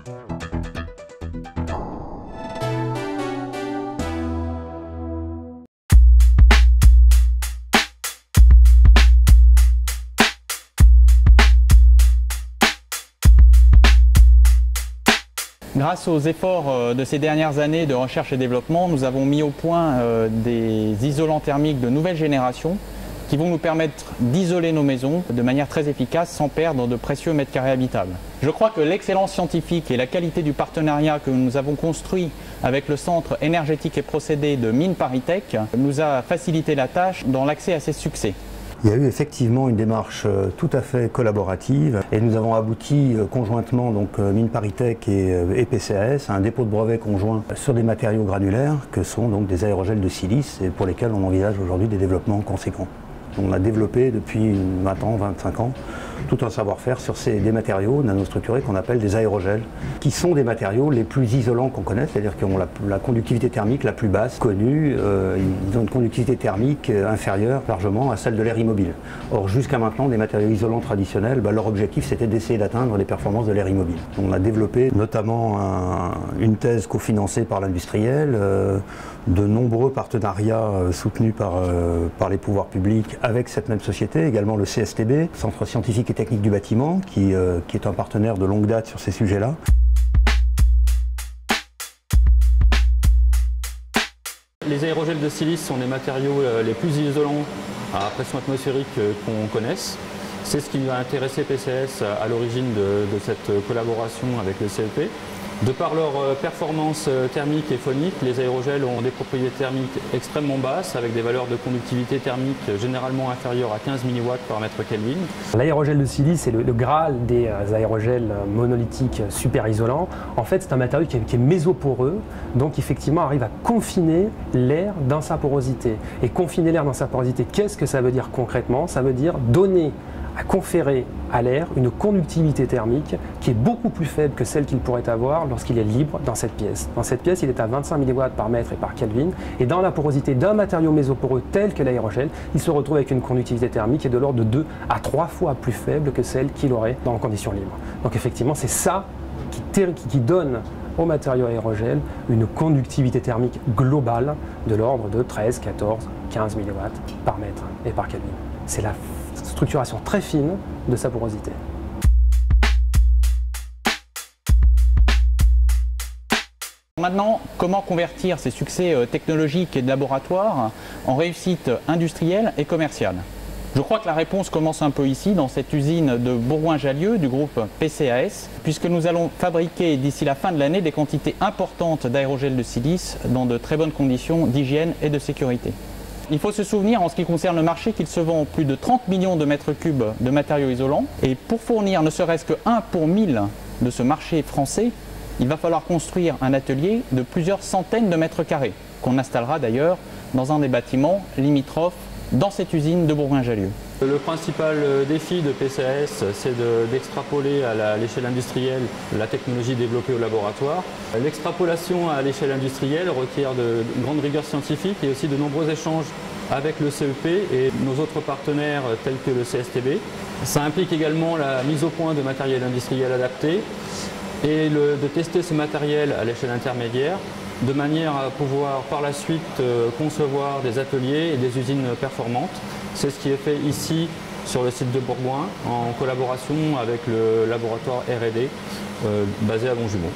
Grâce aux efforts de ces dernières années de recherche et développement, nous avons mis au point des isolants thermiques de nouvelle génération qui vont nous permettre d'isoler nos maisons de manière très efficace sans perdre de précieux mètres carrés habitables. Je crois que l'excellence scientifique et la qualité du partenariat que nous avons construit avec le Centre énergétique et procédés de Mines ParisTech nous a facilité la tâche dans l'accès à ces succès. Il y a eu effectivement une démarche tout à fait collaborative et nous avons abouti conjointement, donc Mines ParisTech et PCAS, à un dépôt de brevet conjoint sur des matériaux granulaires que sont donc des aérogels de silice et pour lesquels on envisage aujourd'hui des développements conséquents. On a développé depuis 20 ans, 25 ans, tout un savoir-faire sur des matériaux nanostructurés qu'on appelle des aérogels, qui sont des matériaux les plus isolants qu'on connaisse, c'est-à-dire qu'ils ont la conductivité thermique la plus basse connue, ils ont une conductivité thermique inférieure largement à celle de l'air immobile. Or, jusqu'à maintenant, des matériaux isolants traditionnels, leur objectif c'était d'essayer d'atteindre les performances de l'air immobile. On a développé notamment une thèse cofinancée par l'industriel, de nombreux partenariats soutenus par les pouvoirs publics avec cette même société, également le CSTB, Centre scientifique et technique du bâtiment, qui est un partenaire de longue date sur ces sujets-là. Les aérogels de silice sont des matériaux les plus isolants à pression atmosphérique qu'on connaisse. C'est ce qui nous a intéressé PCAS à l'origine de cette collaboration avec le CEP. De par leur performance thermique et phonique, les aérogels ont des propriétés thermiques extrêmement basses avec des valeurs de conductivité thermique généralement inférieures à 15 mW par mètre Kelvin. L'aérogel de silice est le Graal des aérogels monolithiques super isolants. En fait, c'est un matériau qui est mésoporeux, donc effectivement arrive à confiner l'air dans sa porosité. Et confiner l'air dans sa porosité, qu'est-ce que ça veut dire concrètement? Ça veut dire donner à conférer à l'air une conductivité thermique qui est beaucoup plus faible que celle qu'il pourrait avoir lorsqu'il est libre dans cette pièce. Dans cette pièce, il est à 25 mW par mètre et par Kelvin, et dans la porosité d'un matériau mésoporeux tel que l'aérogel, il se retrouve avec une conductivité thermique qui est de l'ordre de 2 à 3 fois plus faible que celle qu'il aurait dans conditions libres. Donc effectivement, c'est ça qui donne au matériau aérogel une conductivité thermique globale de l'ordre de 13, 14, 15 mW par mètre et par Kelvin. C'est la structuration très fine de sa porosité. Maintenant, comment convertir ces succès technologiques et de laboratoire en réussite industrielle et commerciale? Je crois que la réponse commence un peu ici, dans cette usine de Bourgoin-Jallieu du groupe PCAS, puisque nous allons fabriquer d'ici la fin de l'année des quantités importantes d'aérogels de silice dans de très bonnes conditions d'hygiène et de sécurité. Il faut se souvenir en ce qui concerne le marché qu'il se vend plus de 30 millions de mètres cubes de matériaux isolants, et pour fournir ne serait-ce que 1 pour 1000 de ce marché français, il va falloir construire un atelier de plusieurs centaines de mètres carrés, qu'on installera d'ailleurs dans un des bâtiments limitrophes dans cette usine de Bourgoin-Jallieu. Le principal défi de PCAS, c'est d'extrapoler à l'échelle industrielle la technologie développée au laboratoire. L'extrapolation à l'échelle industrielle requiert de grande rigueur scientifique et aussi de nombreux échanges avec le CEP et nos autres partenaires tels que le CSTB. Ça implique également la mise au point de matériel industriel adapté et de tester ce matériel à l'échelle intermédiaire, de manière à pouvoir par la suite concevoir des ateliers et des usines performantes. C'est ce qui est fait ici sur le site de Bourgoin en collaboration avec le laboratoire R&D basé à Longjumeau.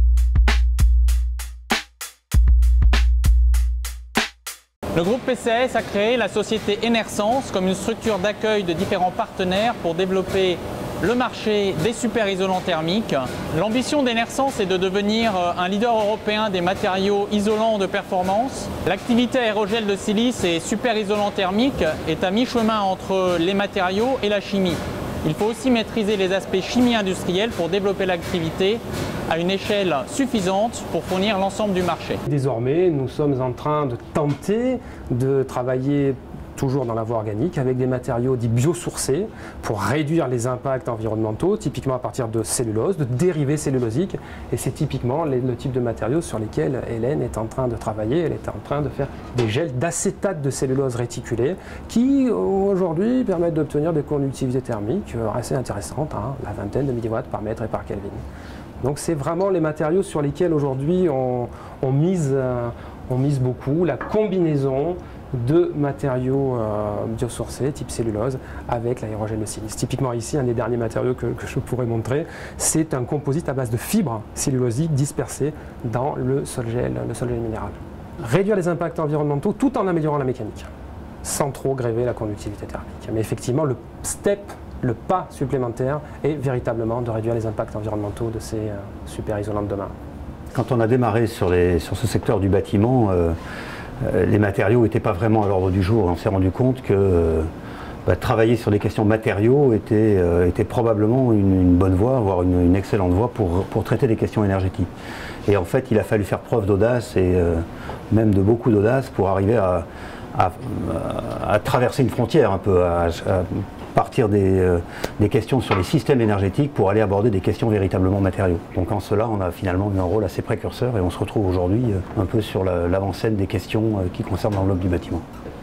Le groupe PCAS a créé la société Enersense comme une structure d'accueil de différents partenaires pour développer le marché des super isolants thermiques. L'ambition d'Enersense est de devenir un leader européen des matériaux isolants de performance. L'activité aérogel de silice et super isolant thermique est à mi-chemin entre les matériaux et la chimie. Il faut aussi maîtriser les aspects chimie industrielle pour développer l'activité à une échelle suffisante pour fournir l'ensemble du marché. Désormais, nous sommes en train de tenter de travailler toujours dans la voie organique, avec des matériaux dits biosourcés pour réduire les impacts environnementaux, typiquement à partir de cellulose, de dérivés cellulosiques. Et c'est typiquement le type de matériaux sur lesquels Hélène est en train de travailler. Elle est en train de faire des gels d'acétate de cellulose réticulée qui, aujourd'hui, permettent d'obtenir des conductivités thermiques assez intéressantes, la vingtaine de milliwatts par mètre et par Kelvin. Donc c'est vraiment les matériaux sur lesquels aujourd'hui on mise beaucoup, la combinaison de matériaux biosourcés type cellulose avec l'aérogel de silice. Typiquement ici, un des derniers matériaux que je pourrais montrer, c'est un composite à base de fibres cellulosiques dispersées dans le sol-gel minéral. Réduire les impacts environnementaux tout en améliorant la mécanique, sans trop gréver la conductivité thermique. Mais effectivement, le pas supplémentaire est véritablement de réduire les impacts environnementaux de ces super isolants de demain. Quand on a démarré sur ce secteur du bâtiment, les matériaux n'étaient pas vraiment à l'ordre du jour. On s'est rendu compte que travailler sur des questions matériaux était probablement une bonne voie, voire une excellente voie pour traiter des questions énergétiques. Et en fait, il a fallu faire preuve d'audace et même de beaucoup d'audace pour arriver à traverser une frontière un peu, à partir des questions sur les systèmes énergétiques pour aller aborder des questions véritablement matériaux. Donc en cela, on a finalement eu un rôle assez précurseur et on se retrouve aujourd'hui un peu sur l'avant-scène des questions qui concernent l'enveloppe du bâtiment.